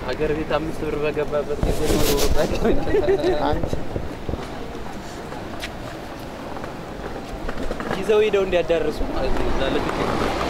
ሀገር ቤት 5 ብር በገባበት ጊዜ ነው ወጣቸው አንቺ ይዘው ሄደው እንዲያዳርሱ ማለት ነው ዛለበት